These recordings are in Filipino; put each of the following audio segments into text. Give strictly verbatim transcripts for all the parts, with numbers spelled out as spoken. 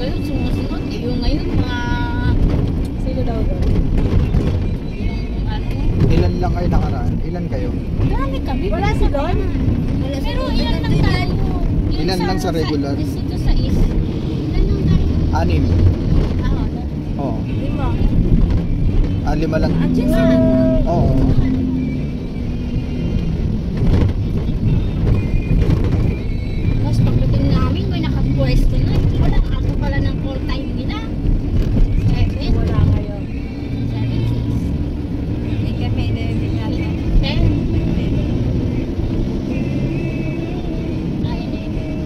ngayon sumusunod. Yung ngayon mga... Sino daw doon? Yung ano... Ilan lang kayo nakaraan? Ilan kayo? Dami kami. Wala si Don? Pero ilan lang tayo. Yung Ilan lang sa regular? Dito sa is. Ilan lang tayo. Anim. Ah, wala. Oo. Lima. Ah, lima lang. Andiyan sa... Oo. Tapos pagdating namin, may nakapwesto na. Wala, ako pala ng call time nila. Seven. Wala kayo. Seven, six. Hindi kami, hindi natin. Ten. Nine, eleven.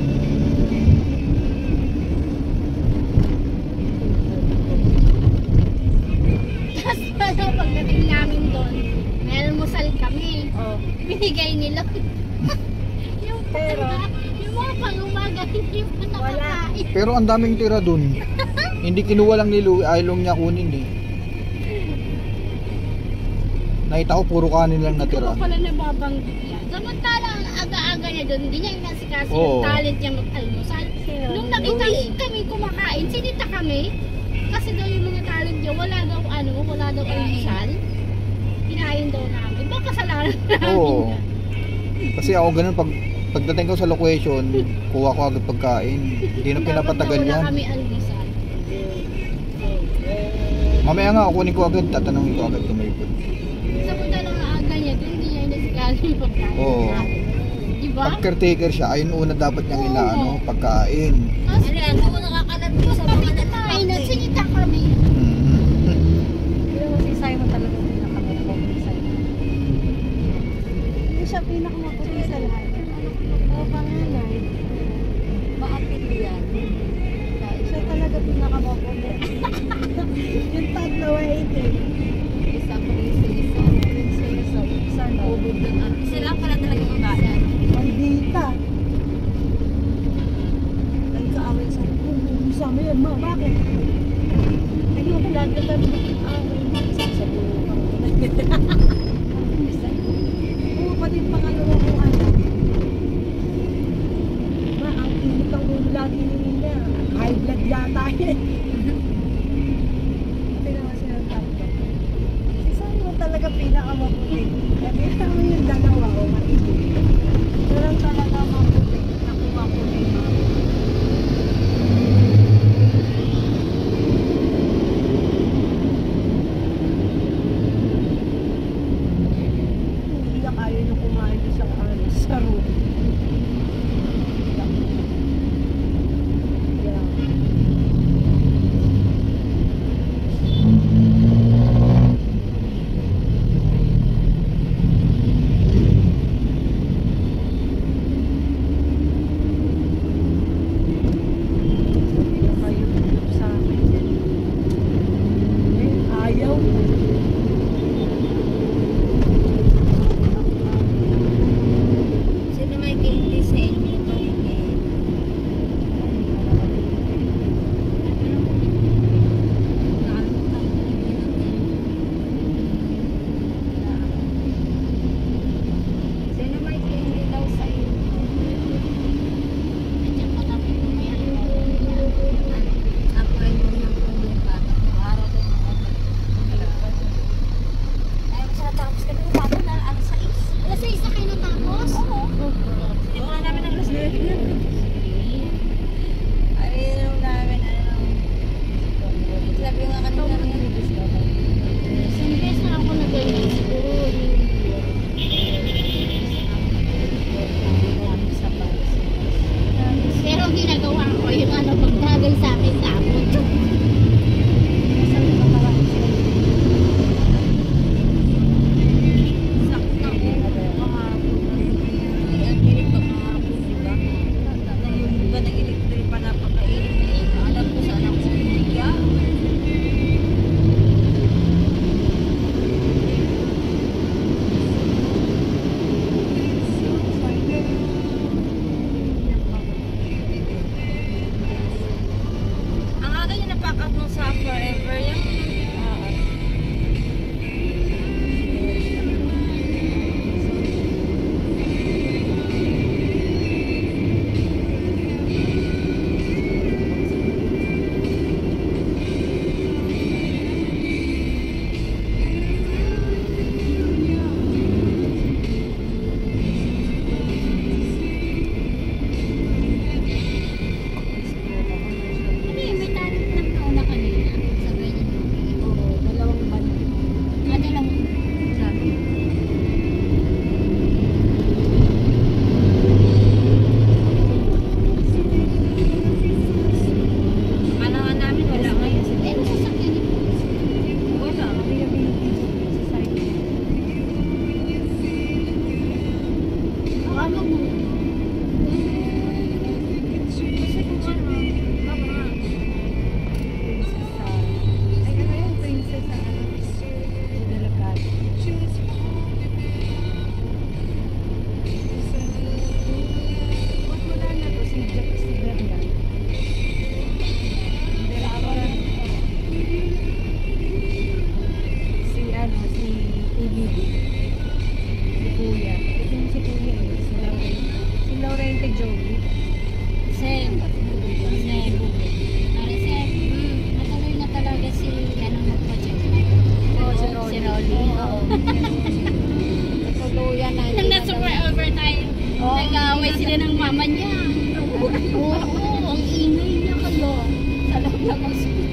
Tapos ano, pagdating namin doon, may almusal kami. Oh. Binigay nila. Yung Pero, yung mga pang-umaga, hindi pa nakakain. Pero ang daming tira dun. Hindi kinuha lang ni Louie, ayaw niya kunin eh. Nakita ko puro kanin lang Hindi natira. ko pala nababanggit yan. Samantalang aga-aga niya doon, hindi niya inasikaso Oo. yung talent niya mag-almusal. Sino? Nung nakita kami kumakain, sinita kami. Kasi daw yung mga talent niya, wala daw ano, wala daw almusal. Kinain daw namin. Baka kasalanan namin. Oo. Kasi ako ganun pag pagdating ko sa location, kuha ko agad pagkain. Hindi na pinapatagal Dapat yan. wala kami almusal. Mamaya nga kunin ko agad, tatanungin ko agad kung may food. Samantalang aga niya doon, hindi niya inasikaso yung pagkain. Oo. Diba? Pag caretaker siya, ayun una dapat niyang inaano, pagkain. Tapos, Ano yan? Ako nakakalat mo sa kami mga kumain at sinita kami. Mhm. Hindi naman si Simon talaga pinakamaputi sa lahat. Hindi siya pinakamaputi sa lahat. Oo, panganay. Maapit yan. Siya talaga pinakamaputi. Yung tatlo ay ito. Isa pa rin sa isa. Isa isa. Isa na. Ubod na. Isa lang pala talaga babae. Mandita. Nagkaaway sa isa mo yan, ma. Bakit? Ayun ko lang kita nag-away. Sasabihin ko. Oo, pati yung pangalawa ko ano. Ma, ang init ang ulo lagi nila. High blood yata yan. Pati naman sila tatlo. Si Simon talaga pinakamaputi. Kaya naman yung dalawa o maibig. Pero talaga maputi. Nakuha ko na yung mga. Hindi na kaya nyo kumain sa ano, sa room. Yeah. kay Joey. Sem. Sem. Para Sem, mm, natuloy na talaga si, ano, magpa-check. Oo, si Rolly. Si Rolly. Oo. Natuluyan na. Nang na-super overtime, Oo. nag-aaway sila ng mama niya. Oo, ang ingay niya ka ba? Sa loob ng hospital.